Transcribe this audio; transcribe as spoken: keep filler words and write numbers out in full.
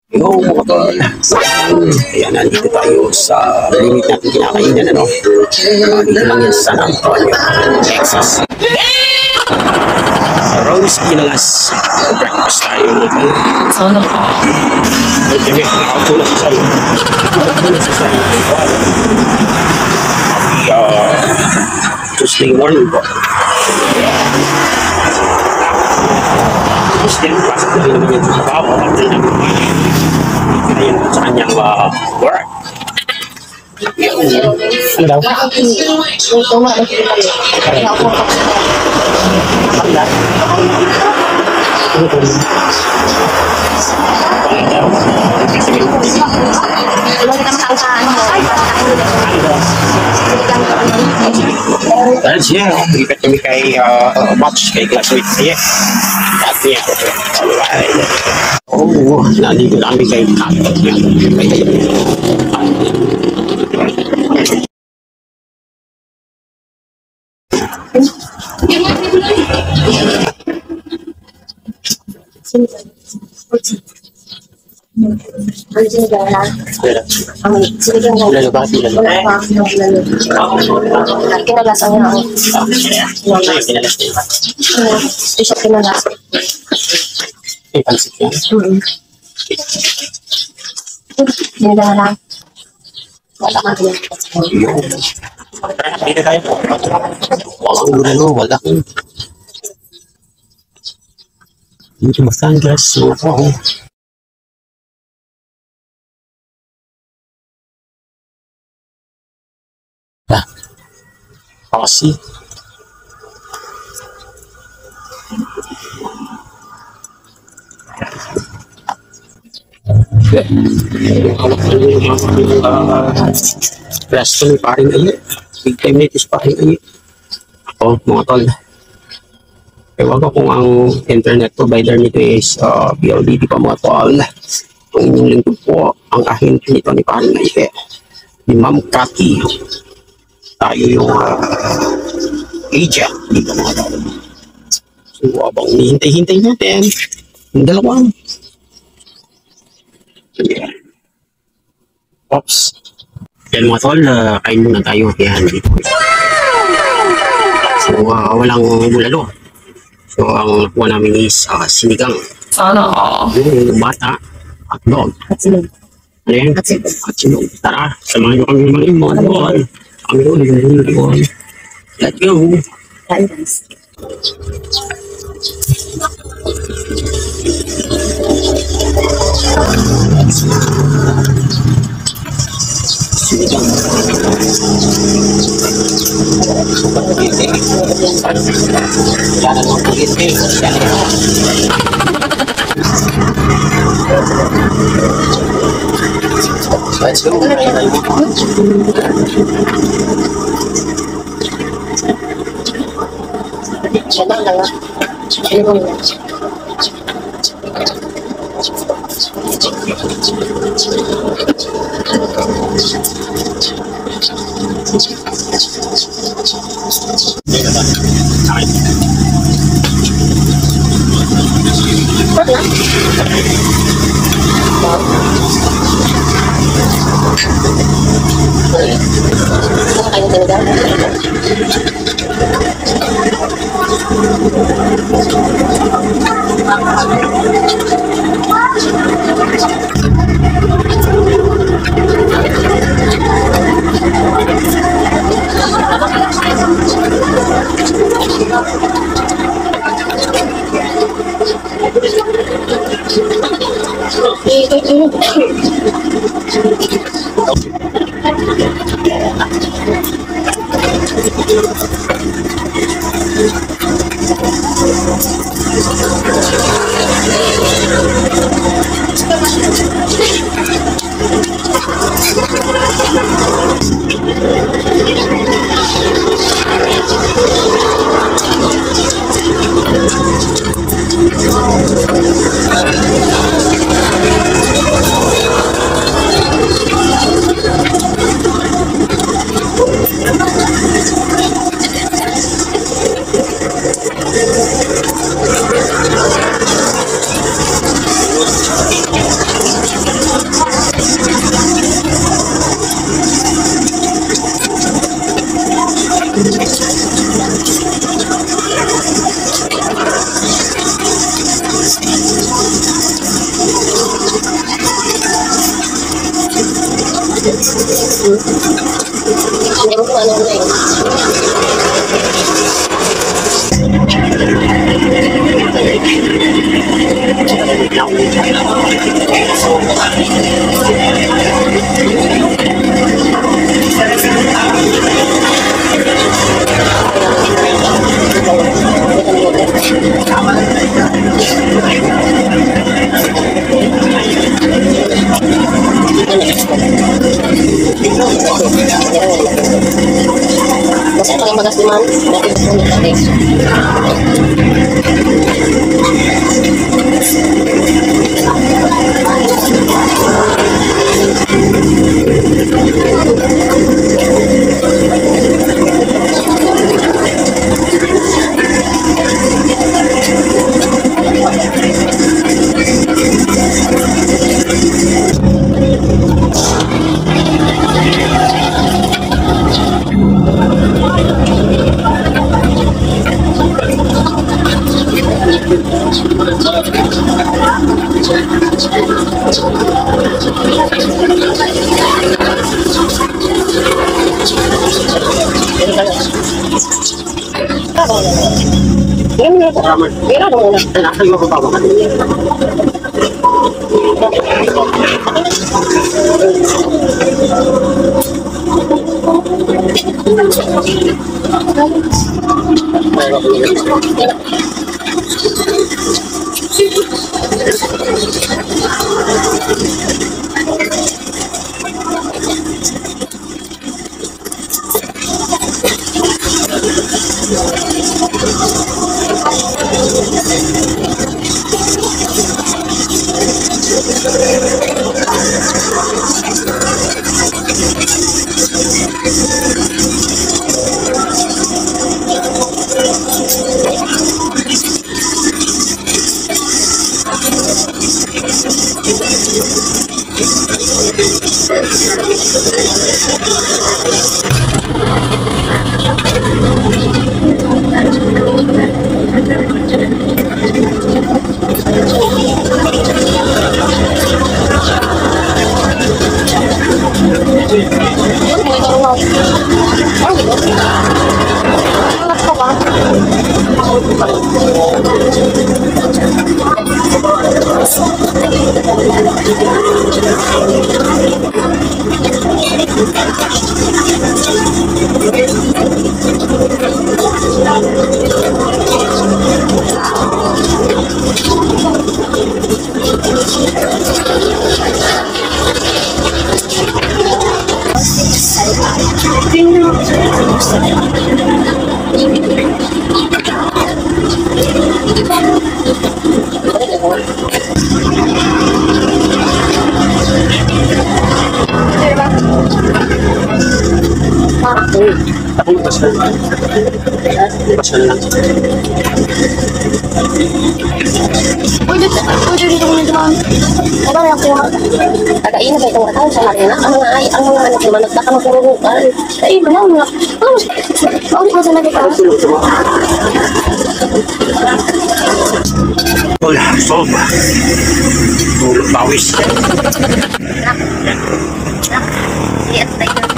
Yo, mga tol. Ayan, nandito tayo sa limit natin kinakainan, ano? Uh, dito lang yan sa San Antonio, Texas. Sa Rose Ginalas. Breakfast tayo, mga tol. Sana ka. Ay, kami, nakakatulog sa sa'yo. Nakakatulog sa sa'yo. Happy, uh, Tuesday morning po. Tapos din, pasok na rin naman yung trabaho. After na kumain. Ayun sa kanyang uh, work. Ano daw? Dahil siya, lipat kami kay uh, Watch, kay classmate siya. At niya, oh, nandito na kami kay Kat. Ang sinigang na? Ang sinigang na? Lalo, bakit lalo? Wala pa ako ng lalo. Kinalas ang ako. Kinalas niya. Special kinalas. Eh, pansit yan. Sinigang na. Wala ka din. Dito tayo po. Walang lalo, wala. Dito Batangas. So, ako. Ah, kasi resto ni paring ayo. Big time nito sa paring ayo. Ako, mga tol. Ewan ko kung ang internet provider nito is uh, B L D T pa, mga tol. Kung inyong lingkod po, ang ahente nito ni paring ayo. Ni Ma'am Cathy. Tayo yung uh, agent dito, mga tol. So, abang hihintay-hintay natin, yung dalawang. Yeah. Oops. Yan, mga tol, uh, kain muna tayo. Yan, dito. So, uh, walang bulalo. So, ang nakuha namin is uh, sinigang. Sana ka. Yung bata at dog. Katsilog. Ano yan? Katsilog. Katsilog. Tara, samahan nyo kami mga imon. Doon. Kami doon, doon, doon. Let's go. Kain guys. Let's go. Siya lang lang. Ano ko nila? Kain talaga. Hindi mo kung ano na yun. Kasi paling magas di man, natin sa punit natin. Yan mo ito. Yan mo muna. Nasa iyo ko ba ba? Ako yung pasal. Pasal lang. Pwede, pwede dito kung nito man. Ano rin ako yung kagain na ba itong katawin sa marina? Ang mga ay, ang mga anak naman, nagtaka ng pururukan. Ay, manaw nga. Ano, maulit mo sa nagay ka. Wala, sob. Bawis. Yes, thank you.